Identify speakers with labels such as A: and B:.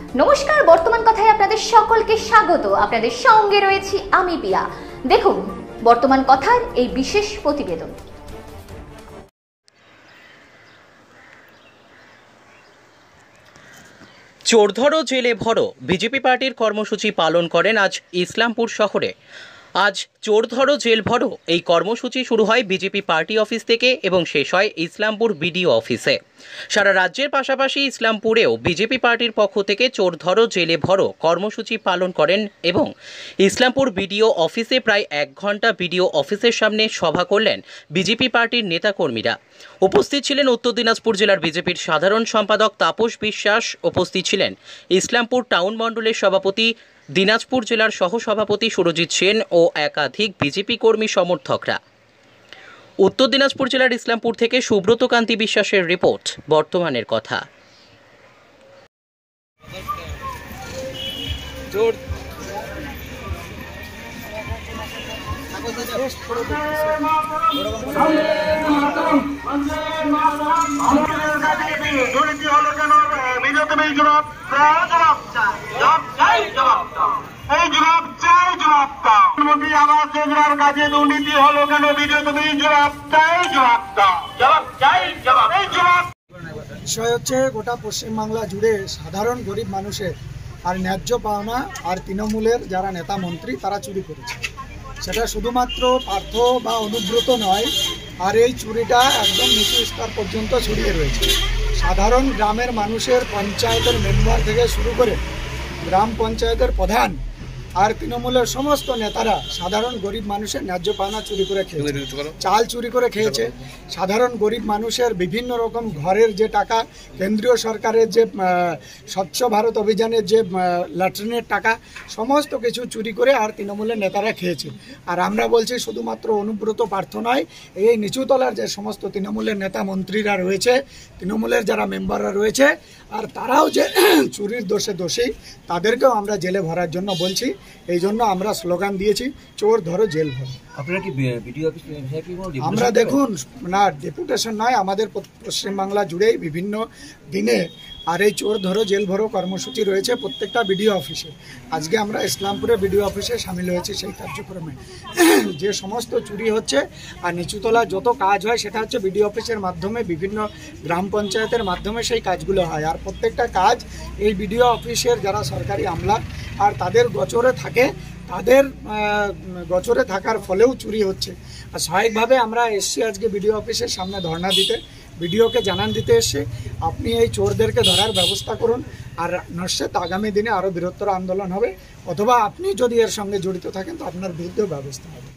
A: নমস্কার, বর্তমান কথায় আপনাদের সকলকে স্বাগত। আপনাদের সঙ্গে রয়েছি আমি পিয়া। দেখুন বর্তমান কথার এই বিশেষ প্রতিবেদন।
B: চোর ধরো জেলে ভরো বিজেপি পার্টির কর্মসূচি পালন করেন আজ ইসলামপুর শহরে। আজ চোর ধরো জেল ভরো এই কর্মসূচি শুরু হয় বিজেপি পার্টি অফিস থেকে এবং শেষ হয় ইসলামপুর বিডিও অফিসে। সারা রাজ্যের পাশাপাশি ইসলামপুরেও বিজেপি পার্টির পক্ষ থেকে চোর ধরো জেলে ভরো কর্মসূচি পালন করেন এবং ইসলামপুর বিডিও অফিসে প্রায় 1 ঘন্টা বিডিও অফিসের সামনে সভা করলেন বিজেপি পার্টির নেতাকর্মীরা। উপস্থিত ছিলেন উত্তর দিনাজপুর জেলার বিজেপির সাধারণ সম্পাদক তাপস বিশ্বাস, উপস্থিত ছিলেন ইসলামপুর টাউন মণ্ডলের সভাপতি, দিনাজপুর জেলার সহসভাপতি সুরজিৎ সেন ও একাধিক বিজেপি কর্মী সমর্থকরা। উত্তর দিনাজপুর জেলার ইসলামপুর থেকে সুব্রত কান্তি বিশ্বাসের রিপোর্ট, বর্তমানের কথা।
C: বিষয় হচ্ছে গোটা পশ্চিমবাংলা জুড়ে সাধারণ গরিব মানুষের আর ন্যায্য পাওনা আর তৃণমূলের যারা নেতা মন্ত্রী তারা চুরি করেছে। সেটা শুধুমাত্র পার্থ বা অনুব্রত নয়, আর এই চুরিটা একদম নিচু স্তর পর্যন্ত ছড়িয়ে রয়েছে। সাধারণ গ্রামের মানুষের পঞ্চায়েতের মেম্বার থেকে শুরু করে গ্রাম পঞ্চায়েতের প্রধান আর তৃণমূলের সমস্ত নেতারা সাধারণ গরিব মানুষের ন্যায্য পাওনা চুরি করে খেয়েছে, চাল চুরি করে খেয়েছে। সাধারণ গরিব মানুষের বিভিন্ন রকম ঘরের যে টাকা, কেন্দ্রীয় সরকারের যে স্বচ্ছ ভারত অভিযানের যে ল্যাট্রিনের টাকা, সমস্ত কিছু চুরি করে আর তৃণমূলের নেতারা খেয়েছে। আর আমরা বলছি শুধুমাত্র অনুব্রত পার্থ নয়, এই নিচুতলার যে সমস্ত তৃণমূলের নেতা মন্ত্রীরা রয়েছে, তৃণমূলের যারা মেম্বাররা রয়েছে, আর তারাও যে চুরির দোষে দোষী, তাদেরকেও আমরা জেলে ভরার জন্য বলছি। এই জন্য আমরা স্লোগান দিয়েছি, চোর ধরো জেল ভরো।
D: আপনারা কি বিডিও অফিস
C: আমরা দেখুন না, ডেপুটেশন নয়, আমাদের পশ্চিমবাংলা জুড়েই বিভিন্ন দিনে আর এই চোর ধরো জেল ভরো কর্মসূচি রয়েছে প্রত্যেকটা বিডিও অফিসে। আজকে আমরা ইসলামপুরে বিডিও অফিসে সামিল হয়েছি সেই কার্যক্রমে। যে সমস্ত চুরি হচ্ছে আর নিচুতলা যত কাজ হয় সেটা হচ্ছে বিডিও অফিসের মাধ্যমে, বিভিন্ন গ্রাম পঞ্চায়েতের মাধ্যমে সেই কাজগুলো হয়। আর প্রত্যেকটা কাজ এই বিডিও অফিসের যারা সরকারি আমলা আর তাদের গোচরে থাকে, তাদের গোচরে থাকার ফলেও চুরি হচ্ছে। আর স্বাভাবিকভাবে আমরা এসছি আজকে বিডিও অফিসের সামনে ধর্ণা দিতে, বিডিওকে জানান দিতে এসছি আপনি এই চোরদেরকে ধরার ব্যবস্থা করুন। আর নস্যেত আগামী দিনে আরও বৃহত্তর আন্দোলন হবে, অথবা আপনি যদি এর সঙ্গে জড়িত থাকেন তো আপনার বিরুদ্ধেও ব্যবস্থা হবে।